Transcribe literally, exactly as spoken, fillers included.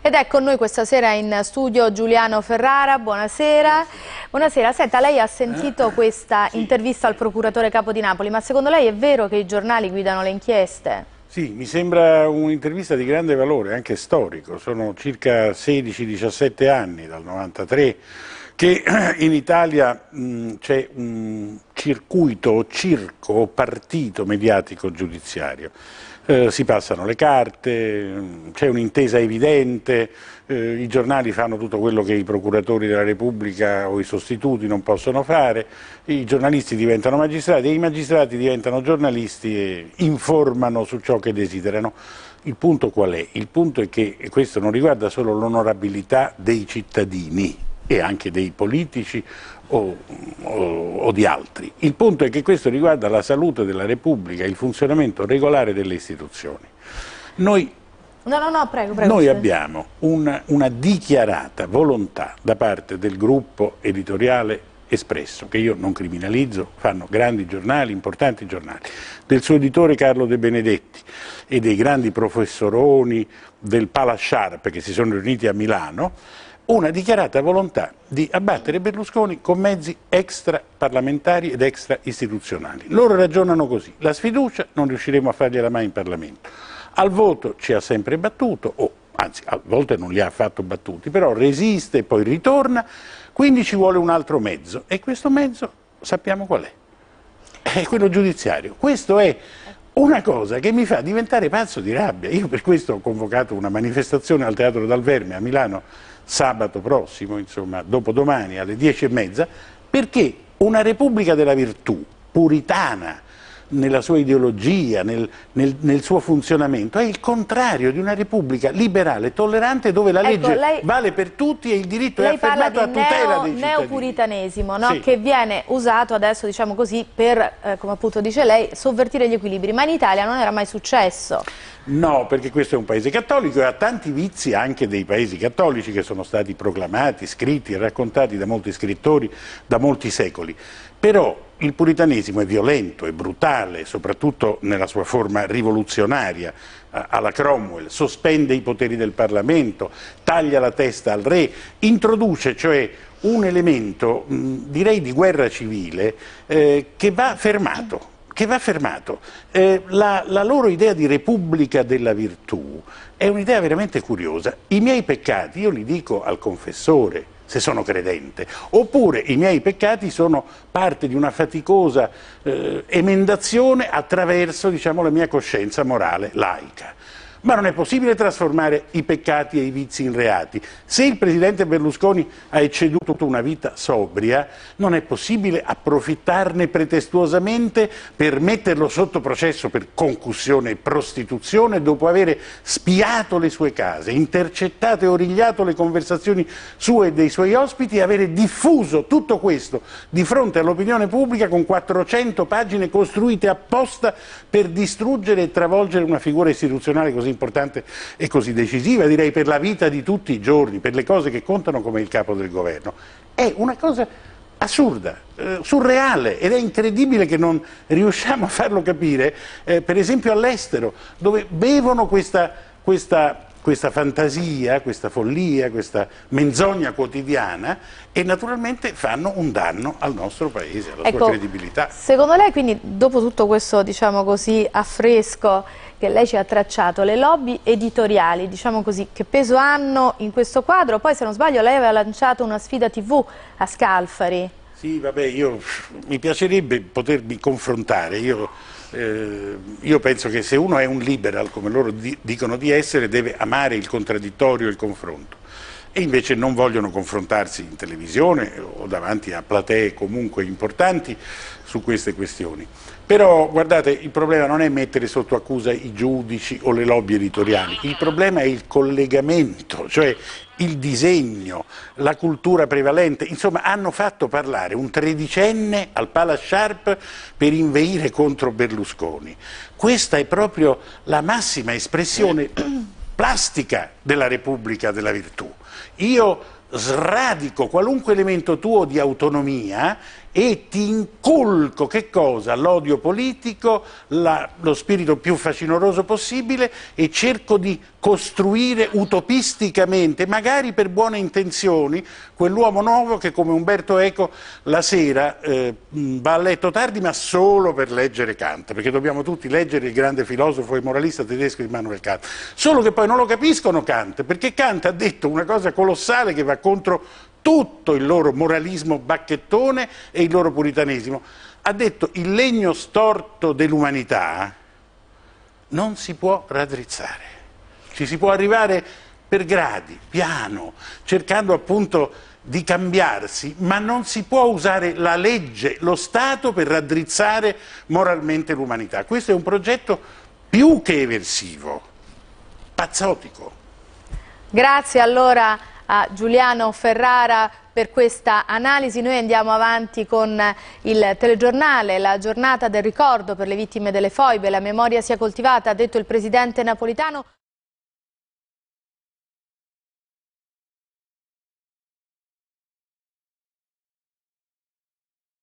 Ed è con noi questa sera in studio Giuliano Ferrara, buonasera. Buonasera, senta, lei ha sentito questa sì. intervista al procuratore capo di Napoli, ma secondo lei è vero che i giornali guidano le inchieste? Sì, mi sembra un'intervista di grande valore, anche storico. Sono circa sedici diciassette anni, dal novantatré, che in Italia c'è un circuito o circo o partito mediatico giudiziario. Eh, si passano le carte, c'è un'intesa evidente, eh, i giornali fanno tutto quello che i procuratori della Repubblica o i sostituti non possono fare, i giornalisti diventano magistrati e i magistrati diventano giornalisti e informano su ciò che desiderano. Il punto qual è? Il punto è che questo non riguarda solo l'onorabilità dei cittadini e anche dei politici o, o, o di altri. Il punto è che questo riguarda la salute della Repubblica, il funzionamento regolare delle istituzioni. Noi, no, no, no, prego, prego, noi sì. abbiamo una, una dichiarata volontà da parte del gruppo editoriale Espresso, che io non criminalizzo, fanno grandi giornali, importanti giornali, del suo editore Carlo De Benedetti e dei grandi professoroni del Pala Sharp che si sono riuniti a Milano, una dichiarata volontà di abbattere Berlusconi con mezzi extra parlamentari ed extra istituzionali. Loro ragionano così: la sfiducia non riusciremo a fargliela mai in Parlamento, al voto ci ha sempre battuto, o anzi a volte non li ha affatto battuti, però resiste e poi ritorna, quindi ci vuole un altro mezzo e questo mezzo sappiamo qual è, è quello giudiziario. Questo è una cosa che mi fa diventare pazzo di rabbia. Io per questo ho convocato una manifestazione al Teatro Dal Verme a Milano sabato prossimo, insomma dopodomani alle dieci e mezza, perché una Repubblica della Virtù, puritana nella sua ideologia, nel, nel, nel suo funzionamento, è il contrario di una Repubblica liberale, tollerante, dove la Ecco, legge lei, vale per tutti e il diritto è lei affermato a tutela neo, dei cittadini. neopuritanesimo, no? Sì. Che viene usato adesso, diciamo così, per, eh, come appunto dice lei, sovvertire gli equilibri, ma in Italia non era mai successo. No, perché questo è un paese cattolico e ha tanti vizi anche dei paesi cattolici che sono stati proclamati, scritti e raccontati da molti scrittori da molti secoli. Però il puritanesimo è violento, è brutale, soprattutto nella sua forma rivoluzionaria, alla Cromwell, sospende i poteri del Parlamento, taglia la testa al re, introduce cioè un elemento, mh, direi di guerra civile, eh, che va fermato. che va fermato. Eh, la, la loro idea di Repubblica della Virtù è un'idea veramente curiosa. I miei peccati io li dico al confessore, se sono credente, oppure i miei peccati sono parte di una faticosa eh, emendazione attraverso, diciamo, la mia coscienza morale laica. Ma non è possibile trasformare i peccati e i vizi in reati. Se il presidente Berlusconi ha ecceduto una vita sobria, non è possibile approfittarne pretestuosamente per metterlo sotto processo per concussione e prostituzione dopo aver spiato le sue case, intercettato e origliato le conversazioni sue e dei suoi ospiti e avere diffuso tutto questo di fronte all'opinione pubblica con quattrocento pagine costruite apposta per distruggere e travolgere una figura istituzionale così importante e così decisiva, direi per la vita di tutti i giorni, per le cose che contano come il capo del governo. È una cosa assurda, eh, surreale, ed è incredibile che non riusciamo a farlo capire, eh, per esempio all'estero, dove bevono questa, questa, questa fantasia, questa follia, questa menzogna quotidiana e naturalmente fanno un danno al nostro paese, alla ecco, sua credibilità. Secondo lei, quindi, dopo tutto questo, diciamo così, affresco che lei ci ha tracciato, le lobby editoriali, diciamo così, che peso hanno in questo quadro? Poi, se non sbaglio, lei aveva lanciato una sfida tivù a Scalfari. Sì, vabbè, io, mi piacerebbe potermi confrontare. Io, eh, io penso che se uno è un liberal, come loro di, dicono di essere, deve amare il contraddittorio e il confronto. E invece non vogliono confrontarsi in televisione o davanti a platee comunque importanti su queste questioni. Però guardate, il problema non è mettere sotto accusa i giudici o le lobby editoriali, il problema è il collegamento, cioè il disegno, la cultura prevalente. Insomma, hanno fatto parlare un tredicenne al Pala Sharp per inveire contro Berlusconi. Questa è proprio la massima espressione plastica della Repubblica della Virtù. Io sradico qualunque elemento tuo di autonomia e ti inculco che cosa? L'odio politico, la, lo spirito più facinoroso possibile, e cerco di costruire utopisticamente, magari per buone intenzioni, quell'uomo nuovo che come Umberto Eco la sera eh, va a letto tardi ma solo per leggere Kant, perché dobbiamo tutti leggere il grande filosofo e moralista tedesco Immanuel Kant, solo che poi non lo capiscono Kant, perché Kant ha detto una cosa colossale che va contro tutto il loro moralismo bacchettone e il loro puritanesimo. Ha detto: il legno storto dell'umanità non si può raddrizzare, ci si può arrivare per gradi, piano, cercando appunto di cambiarsi, ma non si può usare la legge, lo Stato per raddrizzare moralmente l'umanità. Questo è un progetto più che eversivo, pazzotico. Grazie allora a Giuliano Ferrara per questa analisi. Noi andiamo avanti con il telegiornale. La giornata del ricordo per le vittime delle foibe, la memoria sia coltivata, ha detto il presidente Napolitano.